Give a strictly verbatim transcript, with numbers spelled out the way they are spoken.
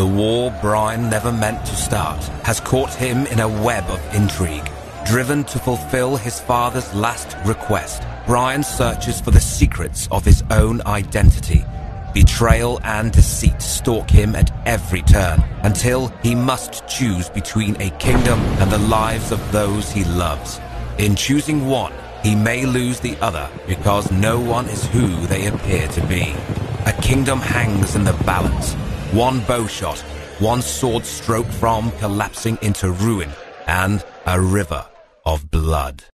The war Brion never meant to start has caught him in a web of intrigue. Driven to fulfill his father's last request, Brion searches for the secrets of his own identity. Betrayal and deceit stalk him at every turn, until he must choose between a kingdom and the lives of those he loves. In choosing one, he may lose the other, because no one is who they appear to be. A kingdom hangs in the balance. One bow shot, one sword stroke from collapsing into ruin, and a river of blood.